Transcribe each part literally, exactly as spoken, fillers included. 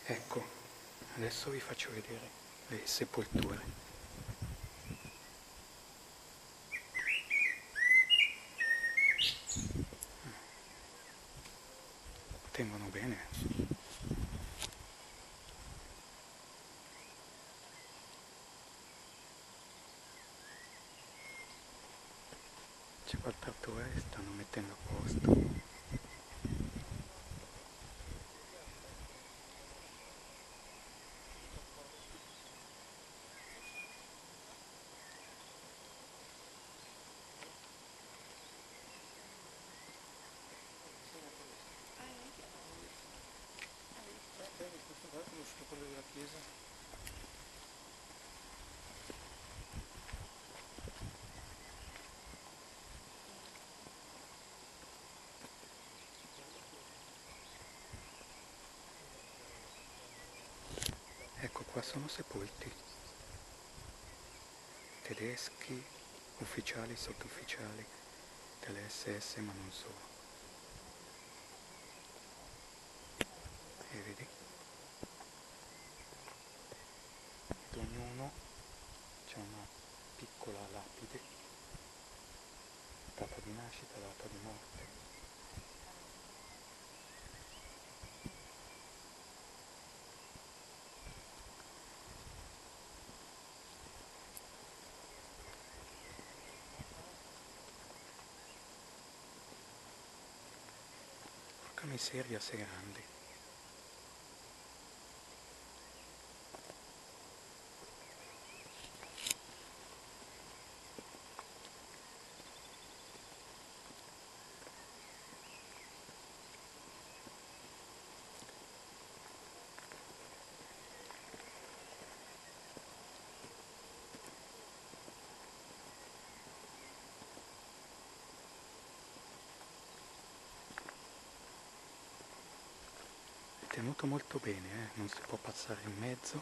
Ecco, adesso vi faccio vedere le sepolture. Tengono bene. C'è qualche trattore che stanno mettendo a posto. Quello della chiesa. Ecco, qua sono sepolti tedeschi, ufficiali, sottufficiali delle esse esse, ma non solo. E vedi? Ed ognuno c'è una piccola lapide, data di nascita, data di morte. Porca miseria, sei grandi. Tenuto molto bene, eh? Non si può passare in mezzo.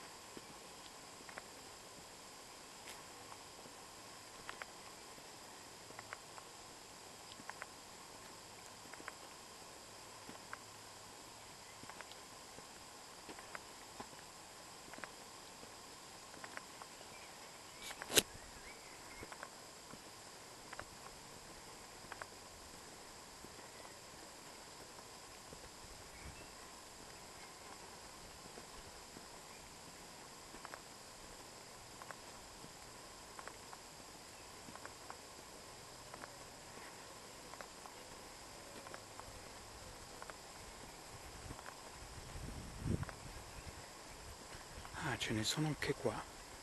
Ah, ce ne sono anche qua.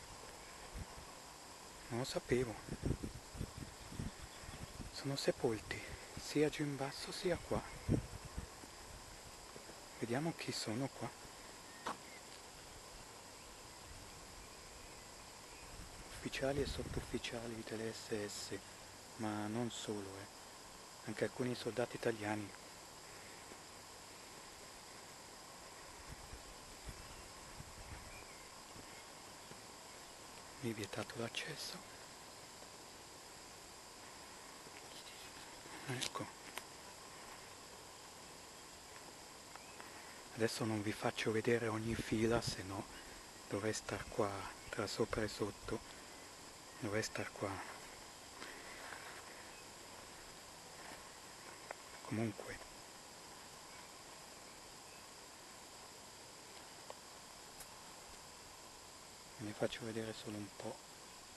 Non lo sapevo. Sono sepolti sia giù in basso sia qua. Vediamo chi sono qua. Ufficiali e sottufficiali delle esse esse, ma non solo, eh. Anche alcuni soldati italiani. Mi è vietato l'accesso. Ecco. Adesso non vi faccio vedere ogni fila, se no dovrei star qua tra sopra e sotto. Dovrei star qua. Comunque. Ve ne faccio vedere solo un po'.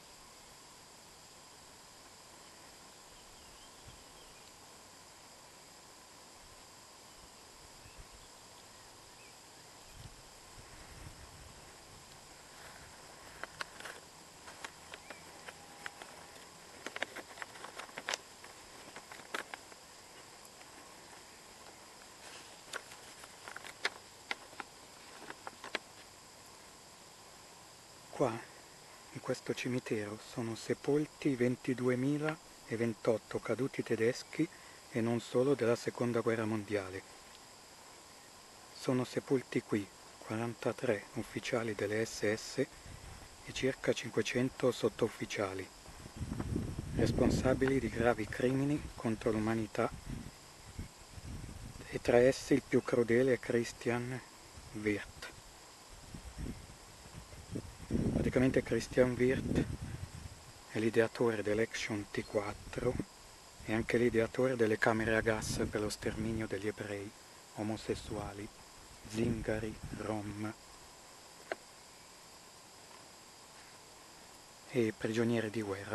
Qua, in questo cimitero, sono sepolti ventiduemilaventotto caduti tedeschi e non solo della seconda guerra mondiale. Sono sepolti qui quarantatré ufficiali delle esse esse e circa cinquecento sottufficiali, responsabili di gravi crimini contro l'umanità, e tra essi il più crudele è Christian Wirth. Praticamente Christian Wirth è l'ideatore dell'Action T quattro e anche l'ideatore delle camere a gas per lo sterminio degli ebrei, omosessuali, zingari, rom e prigionieri di guerra.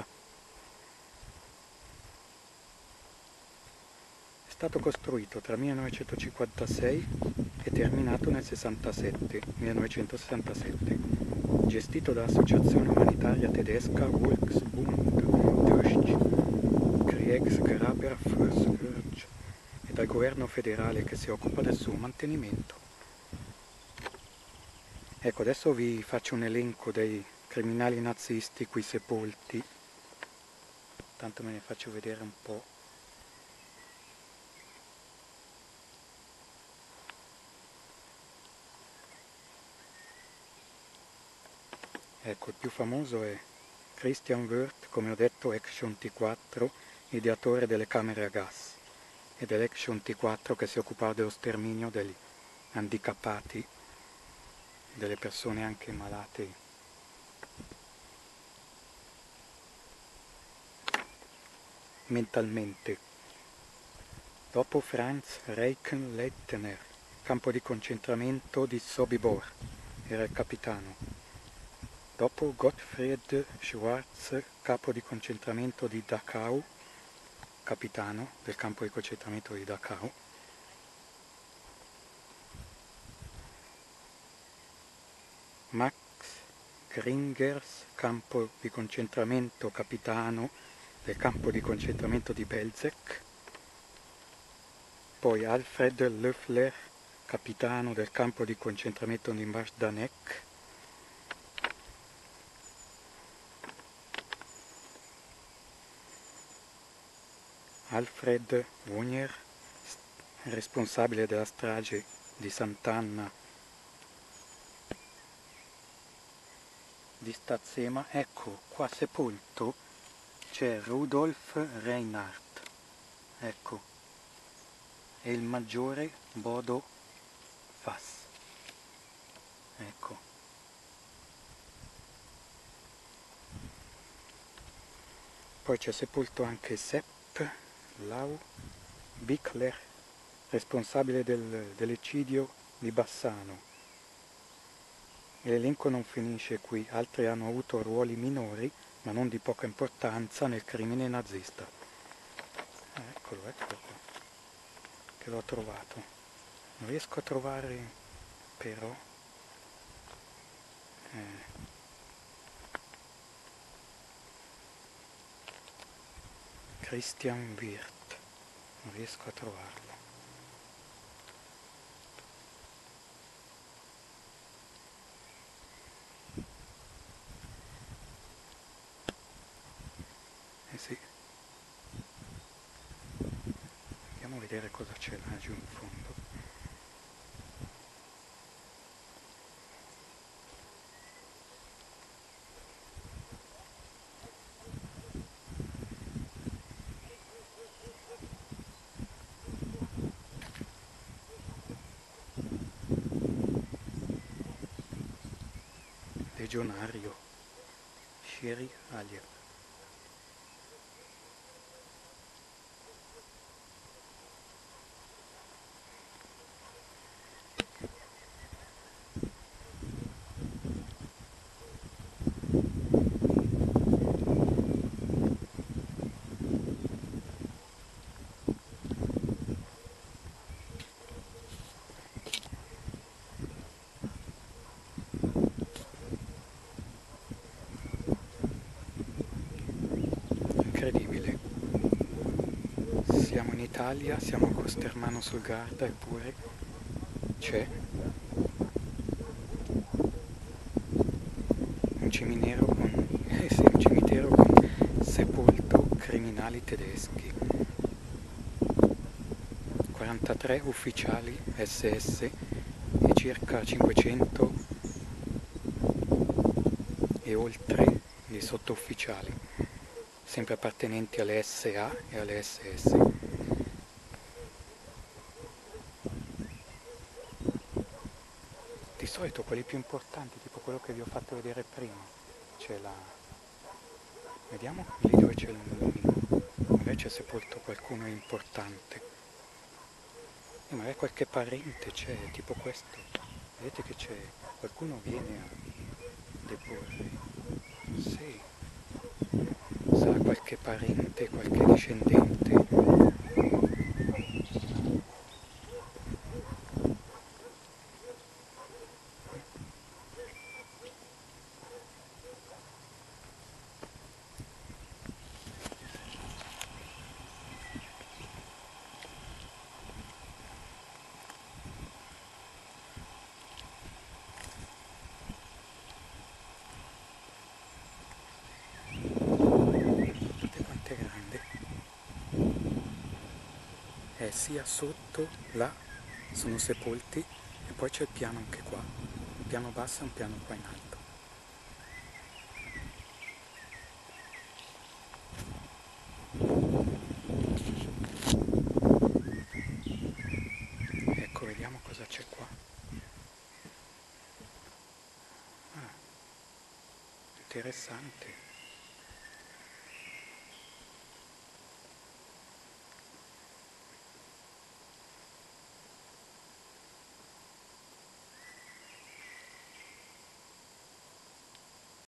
È stato costruito tra millenovecentocinquantasei e terminato nel millenovecentosessantasette, gestito dall'associazione umanitaria tedesca Volksbund Deutsche Kriegsgräberfürsorge e dal governo federale che si occupa del suo mantenimento. Ecco, adesso vi faccio un elenco dei criminali nazisti qui sepolti, tanto me ne faccio vedere un po'. Ecco, il più famoso è Christian Wirth, come ho detto, Action T quattro, ideatore delle camere a gas, e dell'Action T quattro che si occupava dello sterminio degli handicappati, delle persone anche malate mentalmente. Dopo Franz Reichenleitner, campo di concentramento di Sobibor, era il capitano. Dopo Gottfried Schwarz, capo di concentramento di Dachau, capitano del campo di concentramento di Dachau. Max Gringers, campo di concentramento, capitano del campo di concentramento di Belzec. Poi Alfred Löffler, capitano del campo di concentramento di Majdanek. Alfred Wonier, responsabile della strage di Sant'Anna di Stazzema. Ecco, qua sepolto c'è Rudolf Reinhardt, ecco, e il maggiore Bodo Fass, ecco. Poi c'è sepolto anche Sepp Lau Bickler, responsabile del, dell'eccidio di Bassano. L'elenco non finisce qui, altri hanno avuto ruoli minori, ma non di poca importanza nel crimine nazista. Ah, eccolo, eccolo qua, che l'ho trovato. Non riesco a trovare, però, eh, Christian Wirth, non riesco a trovarlo. Eh sì. Andiamo a vedere cosa c'è laggiù in fondo. Legionario Shiri Aliyev. Incredibile. Siamo in Italia, siamo a Costermano sul Garda, eppure c'è un cimitero con, eh sì, un cimitero con sepolto criminali tedeschi. quarantatré ufficiali S S e circa cinquecento e oltre di sottufficiali, sempre appartenenti alle S A e alle S S. di solito quelli più importanti, tipo quello che vi ho fatto vedere prima, c'è la... vediamo lì dove c'è il mulino, magari c'è sepolto qualcuno importante, e magari qualche parente c'è, tipo questo, vedete che c'è, qualcuno viene a deporre, sì, sarà qualche parente, qualche discendente. Guardate quanto è grande, è sia sotto, là, sono sepolti, e poi c'è il piano anche qua, un piano basso e un piano qua in alto. Ecco, vediamo cosa c'è qua. Ah, interessante.